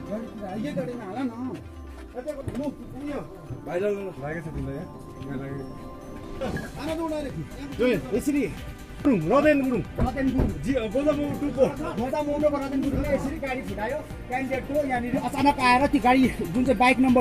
यो गाडीमा हाल न भाइरल लागेछ तिमीलाई यहाँ लाग्यो आमा उडारे यसरी रदेन गुरुङ जी गोदामो टुपो रदेन गुरुङले यसरी गाडी फुटायो क्यान्डिडेटको यहाँनिर अचानक आएर ती गाडी जुन चाहिँ बाइक नम्बर